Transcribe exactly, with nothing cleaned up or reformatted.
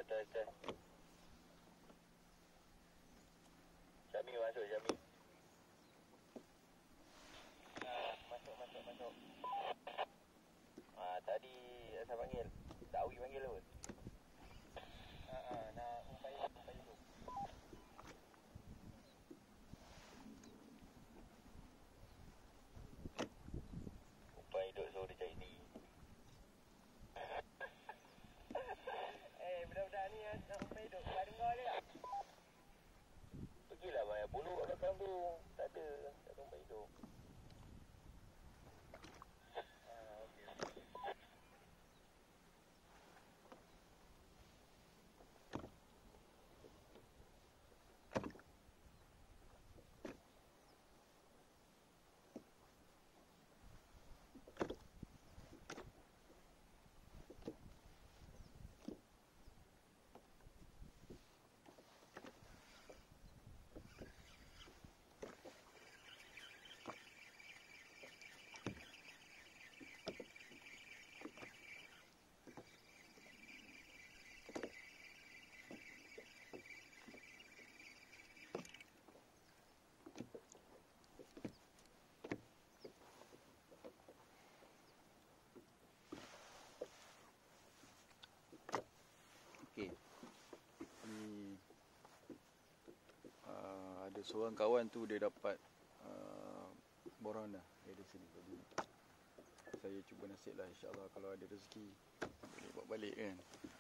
betul, betul. Syami masuk, Syami. Ah, masuk, masuk, masuk. Ah, tadi saya panggil. Dawi panggil tu. Ah, ah, nak umpai, umpai tu. Umpai hidup suruh dia cari ni. Eh, budak-budak ni nak umpai hidup. Kau dengar dia tak? Pergilah banyak bulu kat belakang tu. Tak ada. Tak ada umpai hidup. Ah, okey, okey. Okey. Ni uh, ada seorang kawan tu dia dapat uh, boran dah dari sini tadi. Saya cuba nasib lah, insyaAllah kalau ada rezeki boleh buat balik kan.